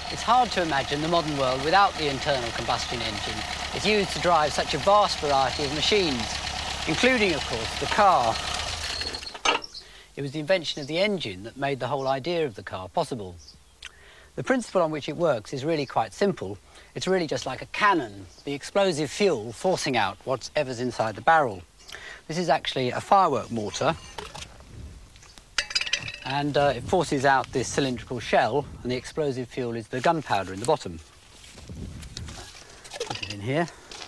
It's hard to imagine the modern world without the internal combustion engine. It's used to drive such a vast variety of machines, including, of course, the car. It was the invention of the engine that made the whole idea of the car possible. The principle on which it works is really quite simple. It's really just like a cannon, the explosive fuel forcing out whatever's inside the barrel. This is actually a firework mortar, and it forces out this cylindrical shell, and the explosive fuel is the gunpowder in the bottom. Put it in here.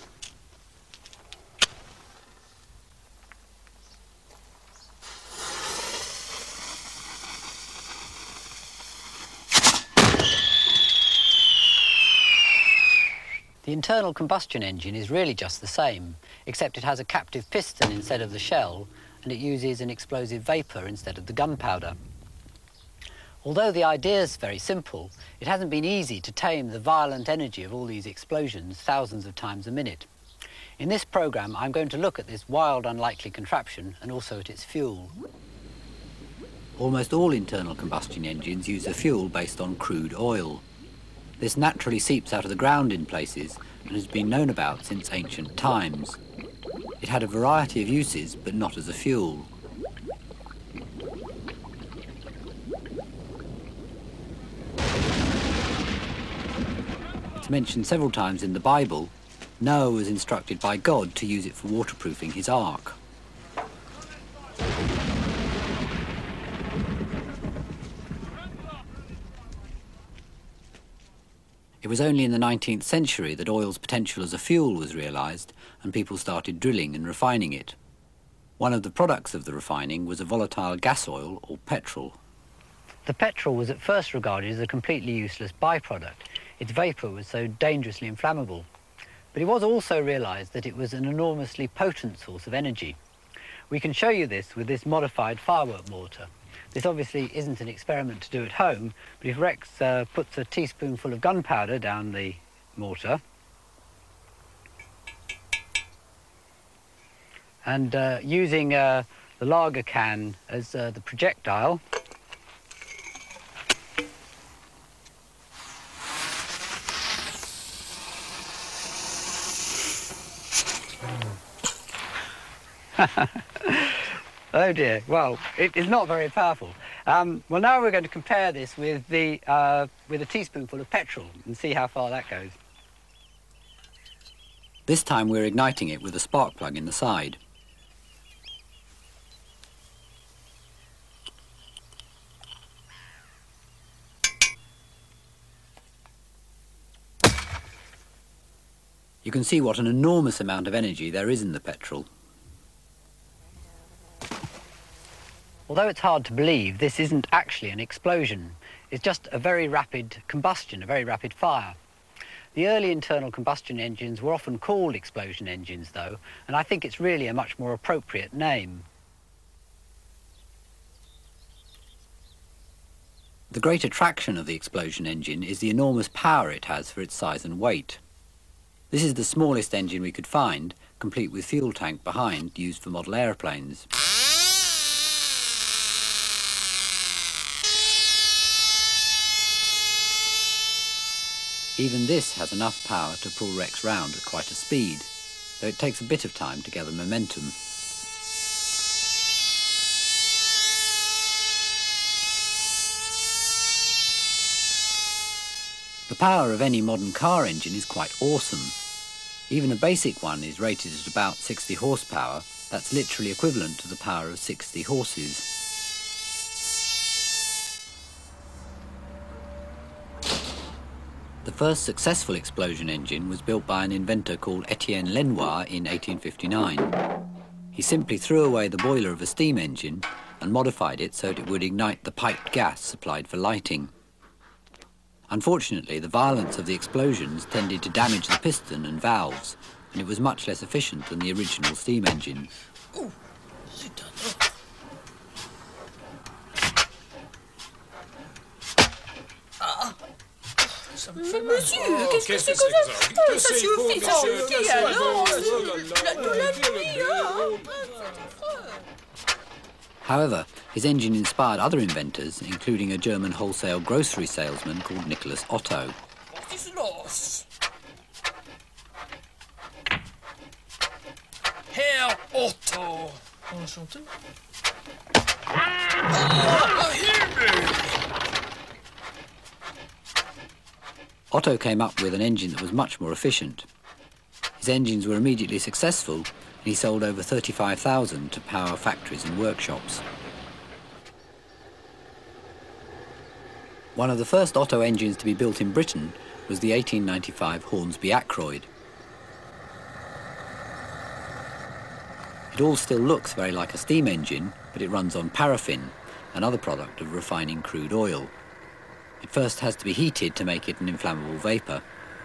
The internal combustion engine is really just the same, except it has a captive piston instead of the shell, and it uses an explosive vapour instead of the gunpowder. Although the idea is very simple, it hasn't been easy to tame the violent energy of all these explosions thousands of times a minute. In this programme, I'm going to look at this wild, unlikely contraption and also at its fuel. Almost all internal combustion engines use a fuel based on crude oil. This naturally seeps out of the ground in places and has been known about since ancient times. It had a variety of uses, but not as a fuel. It's mentioned several times in the Bible. Noah was instructed by God to use it for waterproofing his ark. It was only in the 19th century that oil's potential as a fuel was realised and people started drilling and refining it. One of the products of the refining was a volatile gas oil, or petrol. The petrol was at first regarded as a completely useless byproduct. Its vapour was so dangerously inflammable. But it was also realised that it was an enormously potent source of energy. We can show you this with this modified firework mortar. This obviously isn't an experiment to do at home, but if Rex puts a teaspoonful of gunpowder down the mortar and using the lager can as the projectile, oh dear, well, it is not very powerful. Well, now we're going to compare this with a teaspoonful of petrol and see how far that goes. This time we're igniting it with a spark plug in the side. You can see what an enormous amount of energy there is in the petrol. Although it's hard to believe, this isn't actually an explosion. It's just a very rapid combustion, a very rapid fire. The early internal combustion engines were often called explosion engines, though, and I think it's really a much more appropriate name. The great attraction of the explosion engine is the enormous power it has for its size and weight. This is the smallest engine we could find, complete with fuel tank behind, used for model aeroplanes. Even this has enough power to pull Rex round at quite a speed, though it takes a bit of time to gather momentum. The power of any modern car engine is quite awesome. Even a basic one is rated at about 60 horsepower. That's literally equivalent to the power of 60 horses. The first successful explosion engine was built by an inventor called Etienne Lenoir in 1859. He simply threw away the boiler of a steam engine and modified it so that it would ignite the piped gas supplied for lighting. Unfortunately, the violence of the explosions tended to damage the piston and valves, and it was much less efficient than the original steam engine. Mais monsieur, qu'est-ce que c'est comme ça? Putain, ça suffit, alors de la nuit, hein. However, His engine inspired other inventors, including a German wholesale grocery salesman called Nicholas Otto. What is los? Herr Otto. Enchanté. Oh, Himmel! Otto came up with an engine that was much more efficient. His engines were immediately successful, and he sold over 35,000 to power factories and workshops. One of the first Otto engines to be built in Britain was the 1895 Hornsby Ackroyd. It all still looks very like a steam engine, but it runs on paraffin, another product of refining crude oil. It first has to be heated to make it an inflammable vapour.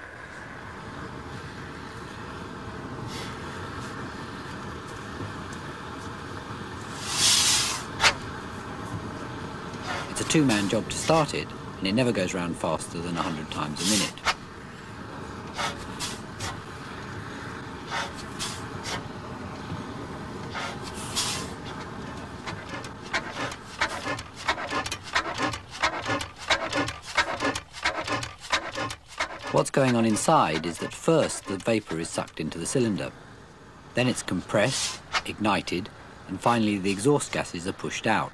It's a two-man job to start it, and it never goes round faster than 100 times a minute. What's going on inside is that first the vapour is sucked into the cylinder. Then it's compressed, ignited, and finally the exhaust gases are pushed out.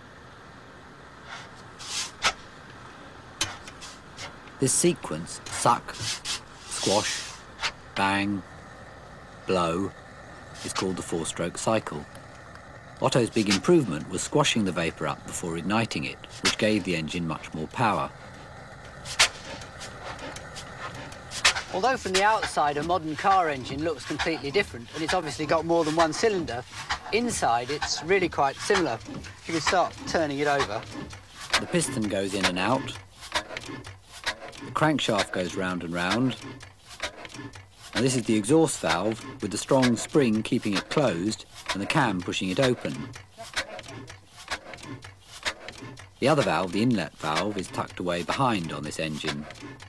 This sequence, suck, squash, bang, blow, is called the four-stroke cycle. Otto's big improvement was squashing the vapour up before igniting it, which gave the engine much more power. Although from the outside a modern car engine looks completely different, and it's obviously got more than one cylinder, inside it's really quite similar. If you can start turning it over. The piston goes in and out. The crankshaft goes round and round. And this is the exhaust valve with the strong spring keeping it closed and the cam pushing it open. The other valve, the inlet valve, is tucked away behind on this engine.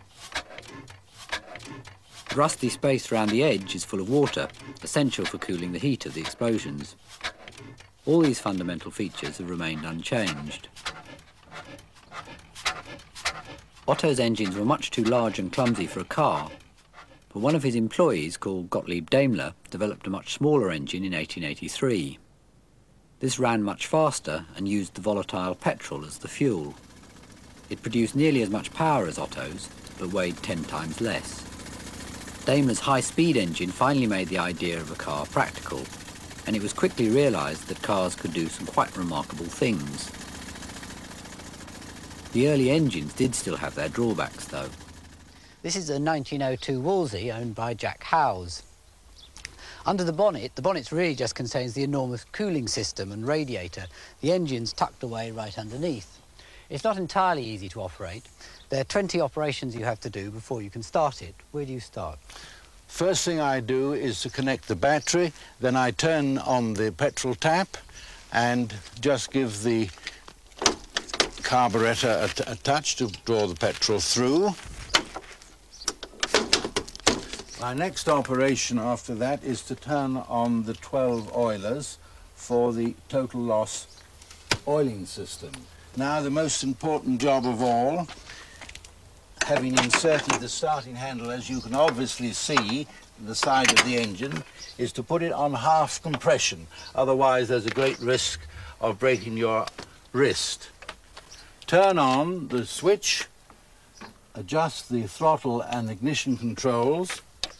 The rusty space around the edge is full of water, essential for cooling the heat of the explosions. All these fundamental features have remained unchanged. Otto's engines were much too large and clumsy for a car, but one of his employees, called Gottlieb Daimler, developed a much smaller engine in 1883. This ran much faster and used the volatile petrol as the fuel. It produced nearly as much power as Otto's, but weighed 10 times less. Daimler's high-speed engine finally made the idea of a car practical, and it was quickly realised that cars could do some quite remarkable things. The early engines did still have their drawbacks, though. This is a 1902 Wolseley owned by Jack Howes. Under the bonnet really just contains the enormous cooling system and radiator. The engine's tucked away right underneath. It's not entirely easy to operate. There are 20 operations you have to do before you can start it. Where do you start? First thing I do is to connect the battery, then I turn on the petrol tap and just give the carburettor a touch to draw the petrol through. My next operation after that is to turn on the 12 oilers for the total loss oiling system. Now the most important job of all, having inserted the starting handle, as you can obviously see, the side of the engine, is to put it on half compression. Otherwise, there's a great risk of breaking your wrist. Turn on the switch, adjust the throttle and ignition controls.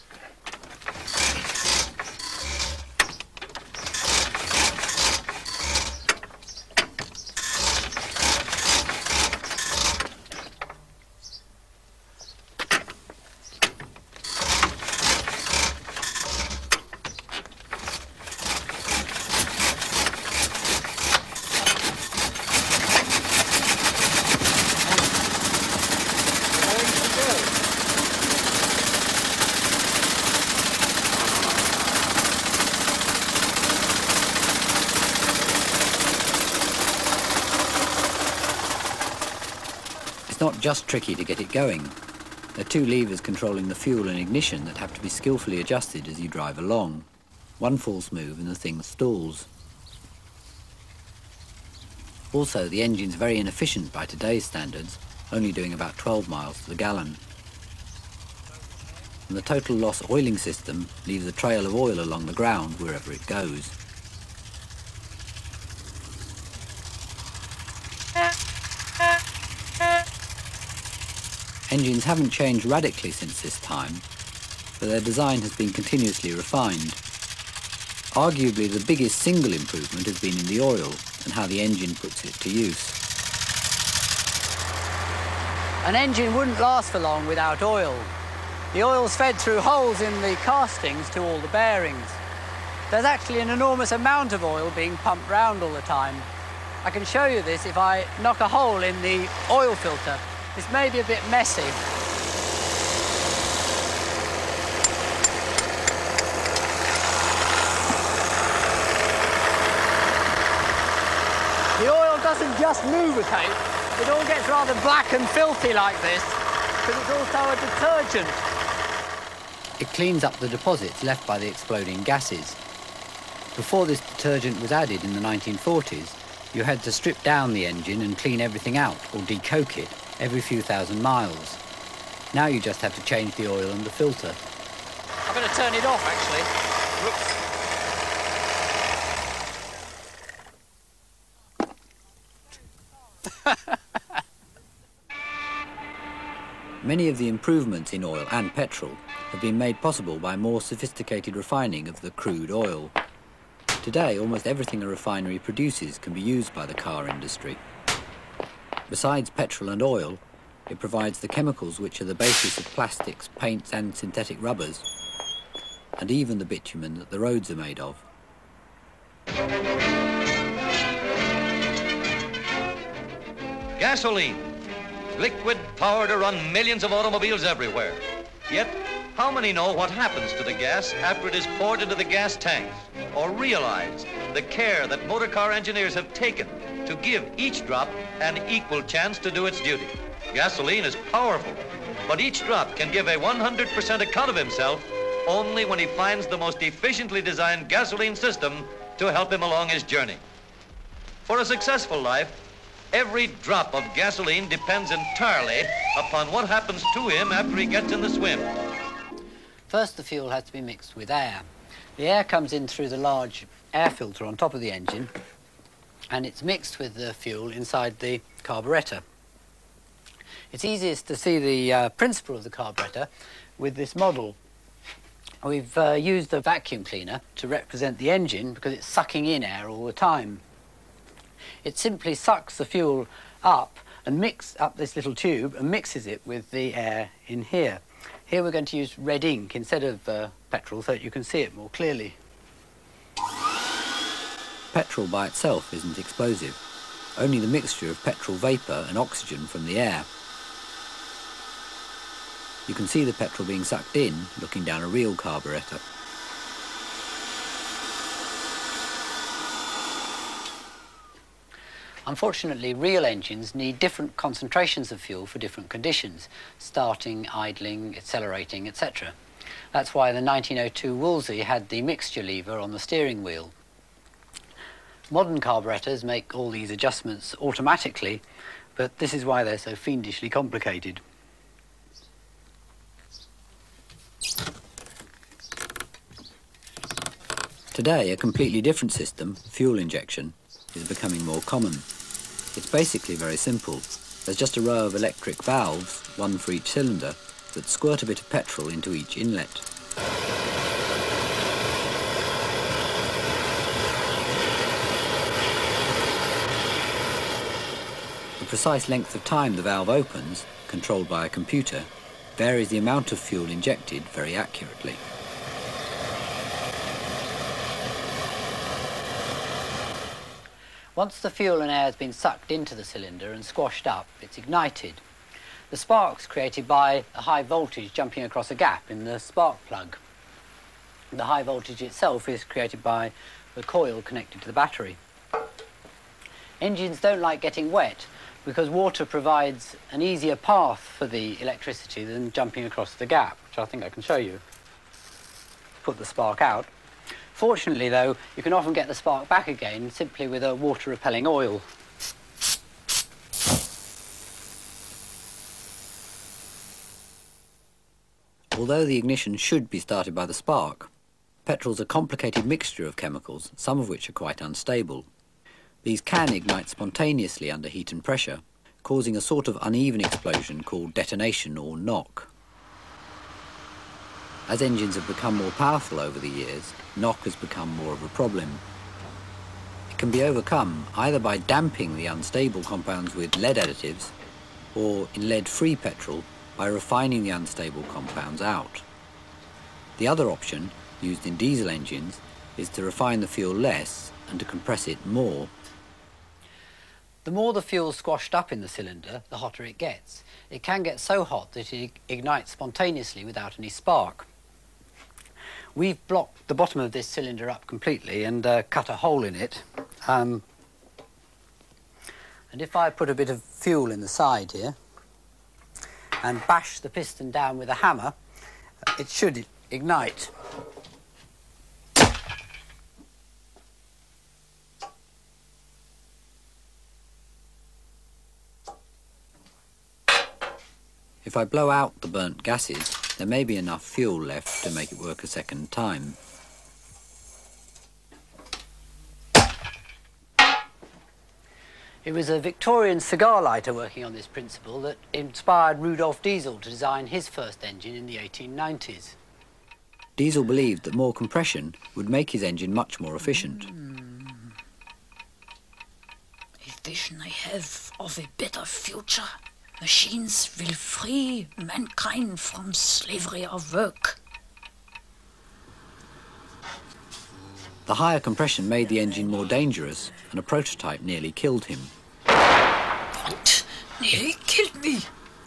It's not just tricky to get it going. There are two levers controlling the fuel and ignition that have to be skillfully adjusted as you drive along. One false move and the thing stalls. Also, the engine's very inefficient by today's standards, only doing about 12 miles to the gallon. And the total loss oiling system leaves a trail of oil along the ground wherever it goes. Engines haven't changed radically since this time, but their design has been continuously refined. Arguably the biggest single improvement has been in the oil and how the engine puts it to use. An engine wouldn't last for long without oil. The oil's fed through holes in the castings to all the bearings. There's actually an enormous amount of oil being pumped round all the time. I can show you this if I knock a hole in the oil filter. This may be a bit messy. The oil doesn't just lubricate, it all gets rather black and filthy like this, because it's also a detergent. It cleans up the deposits left by the exploding gases. Before this detergent was added in the 1940s, you had to strip down the engine and clean everything out, or decoke it, every few thousand miles. Now you just have to change the oil and the filter. I'm going to turn it off, actually. Whoops. Many of the improvements in oil and petrol have been made possible by more sophisticated refining of the crude oil. Today, almost everything a refinery produces can be used by the car industry. Besides petrol and oil, it provides the chemicals which are the basis of plastics, paints and synthetic rubbers, and even the bitumen that the roads are made of. Gasoline. Liquid power to run millions of automobiles everywhere. Yet, how many know what happens to the gas after it is poured into the gas tanks, or realize the care that motor car engineers have taken to give each drop an equal chance to do its duty? Gasoline is powerful, but each drop can give a 100% account of himself only when he finds the most efficiently designed gasoline system to help him along his journey. For a successful life, every drop of gasoline depends entirely upon what happens to him after he gets in the swim. First, the fuel has to be mixed with air. The air comes in through the large air filter on top of the engine, and it's mixed with the fuel inside the carburettor. It's easiest to see the principle of the carburettor with this model. We've used a vacuum cleaner to represent the engine because it's sucking in air all the time. It simply sucks the fuel up and mixes up this little tube and mixes it with the air in here. Here we're going to use red ink instead of petrol so that you can see it more clearly. Petrol by itself isn't explosive, only the mixture of petrol vapour and oxygen from the air. You can see the petrol being sucked in looking down a real carburettor. Unfortunately, real engines need different concentrations of fuel for different conditions, starting, idling, accelerating, etc. That's why the 1902 Wolseley had the mixture lever on the steering wheel. Modern carburettors make all these adjustments automatically, but this is why they're so fiendishly complicated. Today, a completely different system, fuel injection, is becoming more common. It's basically very simple. There's just a row of electric valves, one for each cylinder, that squirt a bit of petrol into each inlet. The precise length of time the valve opens, controlled by a computer, varies the amount of fuel injected very accurately. Once the fuel and air has been sucked into the cylinder and squashed up, it's ignited. The spark's created by a high voltage jumping across a gap in the spark plug. The high voltage itself is created by the coil connected to the battery. Engines don't like getting wet because water provides an easier path for the electricity than jumping across the gap, which I think I can show you. Put the spark out. Fortunately, though, you can often get the spark back again simply with a water-repelling oil. Although the ignition should be started by the spark, petrol's a complicated mixture of chemicals, some of which are quite unstable. These can ignite spontaneously under heat and pressure, causing a sort of uneven explosion called detonation or knock. As engines have become more powerful over the years, knock has become more of a problem. It can be overcome either by damping the unstable compounds with lead additives, or in lead-free petrol by refining the unstable compounds out. The other option, used in diesel engines, is to refine the fuel less and to compress it more. The more the fuel is squashed up in the cylinder, the hotter it gets. It can get so hot that it ignites spontaneously without any spark. We've blocked the bottom of this cylinder up completely and cut a hole in it. And if I put a bit of fuel in the side here and bash the piston down with a hammer, it should ignite. If I blow out the burnt gases, there may be enough fuel left to make it work a second time. It was a Victorian cigar lighter working on this principle that inspired Rudolf Diesel to design his first engine in the 1890s. Diesel believed that more compression would make his engine much more efficient. A vision I have of a better future. Machines will free mankind from slavery of work. The higher compression made the engine more dangerous, and a prototype nearly killed him. What? Nearly killed me.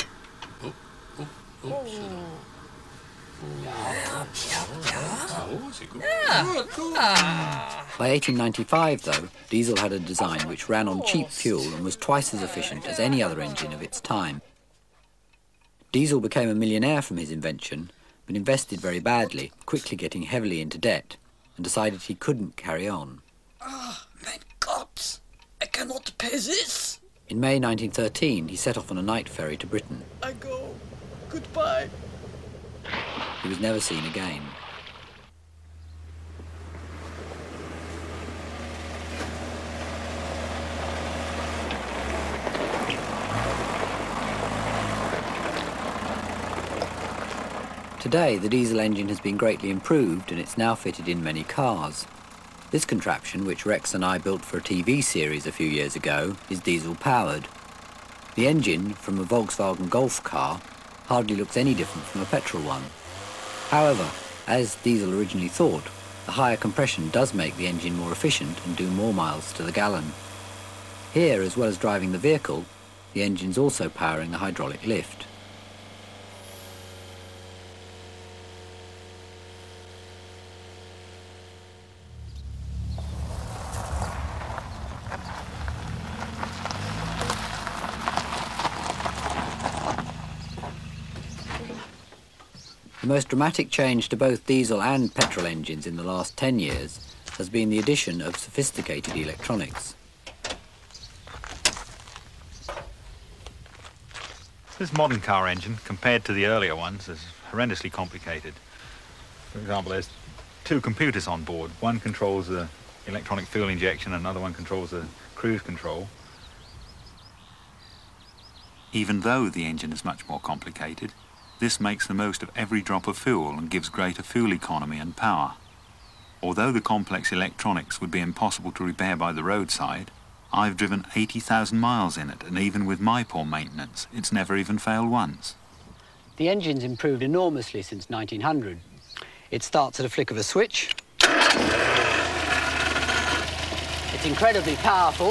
By 1895, though, Diesel had a design which ran on cheap fuel and was twice as efficient as any other engine of its time. Diesel became a millionaire from his invention, but invested very badly, quickly getting heavily into debt, and decided he couldn't carry on. Oh, my God, I cannot pay this. In May 1913, he set off on a night ferry to Britain. I go. Goodbye. He was never seen again. Today, the diesel engine has been greatly improved and it's now fitted in many cars. This contraption, which Rex and I built for a TV series a few years ago, is diesel-powered. The engine, from a Volkswagen Golf car, hardly looks any different from a petrol one. However, as Diesel originally thought, the higher compression does make the engine more efficient and do more miles to the gallon. Here, as well as driving the vehicle, the engine's also powering a hydraulic lift. The most dramatic change to both diesel and petrol engines in the last 10 years has been the addition of sophisticated electronics. This modern car engine, compared to the earlier ones, is horrendously complicated. For example, there's two computers on board. One controls the electronic fuel injection, and another one controls the cruise control. Even though the engine is much more complicated, this makes the most of every drop of fuel and gives greater fuel economy and power. Although the complex electronics would be impossible to repair by the roadside, I've driven 80,000 miles in it, and even with my poor maintenance, it's never even failed once. The engine's improved enormously since 1900. It starts at a flick of a switch. It's incredibly powerful,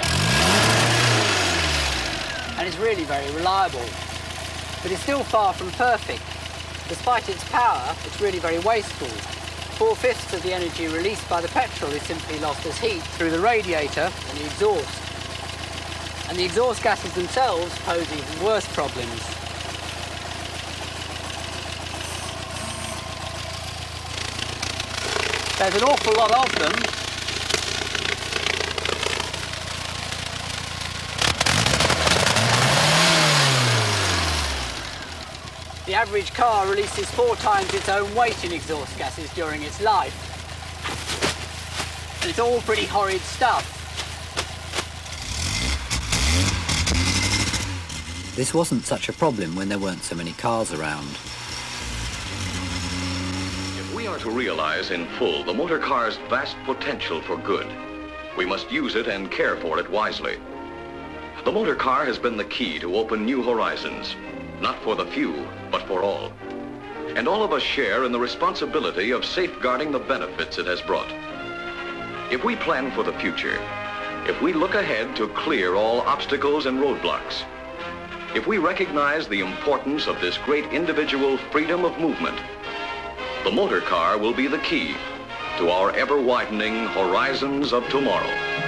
and it's really very reliable. But it's still far from perfect. Despite its power, it's really very wasteful. 4/5 of the energy released by the petrol is simply lost as heat through the radiator and the exhaust. And the exhaust gases themselves pose even worse problems. There's an awful lot of them. The average car releases 4 times its own weight in exhaust gases during its life. And it's all pretty horrid stuff. This wasn't such a problem when there weren't so many cars around. If we are to realize in full the motor car's vast potential for good, we must use it and care for it wisely. The motor car has been the key to open new horizons, not for the few, but for all. And all of us share in the responsibility of safeguarding the benefits it has brought. If we plan for the future, if we look ahead to clear all obstacles and roadblocks, if we recognize the importance of this great individual freedom of movement, the motor car will be the key to our ever-widening horizons of tomorrow.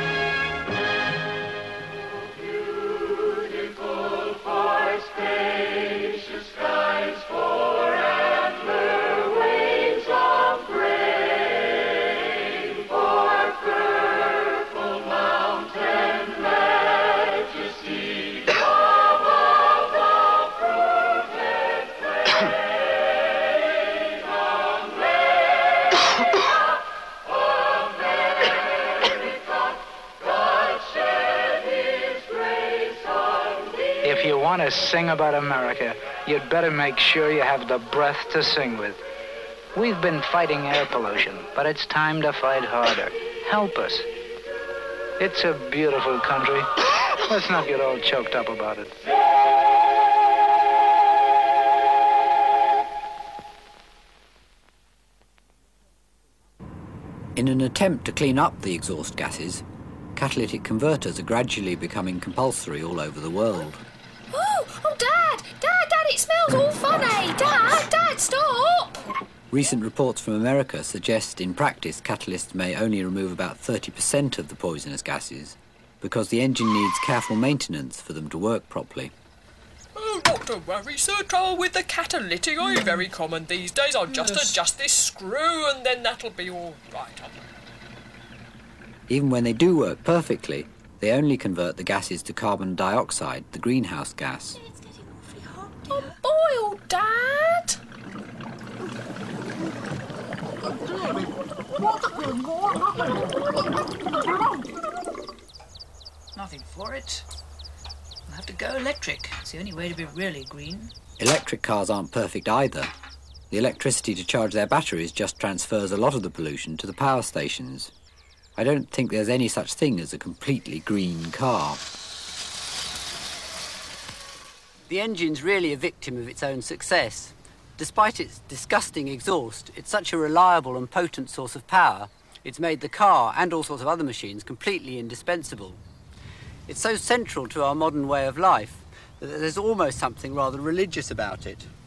If you want to sing about America, you'd better make sure you have the breath to sing with. We've been fighting air pollution, but it's time to fight harder. Help us. It's a beautiful country. Let's not get all choked up about it. In an attempt to clean up the exhaust gases, catalytic converters are gradually becoming compulsory all over the world. Oh, Dad! Dad, it smells all funny! Dad, stop! Recent reports from America suggest in practice catalysts may only remove about 30% of the poisonous gases because the engine needs careful maintenance for them to work properly. Oh, not to worry, sir. Trouble with the catalytic ain't very common these days. I'll just adjust this screw and then that'll be all right. Even when they do work perfectly, they only convert the gases to carbon dioxide, the greenhouse gas. It's getting awfully hot, dear. Oh, boil, Dad! Nothing for it. We'll have to go electric. It's the only way to be really green. Electric cars aren't perfect either. The electricity to charge their batteries just transfers a lot of the pollution to the power stations. I don't think there's any such thing as a completely green car. The engine's really a victim of its own success. Despite its disgusting exhaust, it's such a reliable and potent source of power, it's made the car and all sorts of other machines completely indispensable. It's so central to our modern way of life that there's almost something rather religious about it.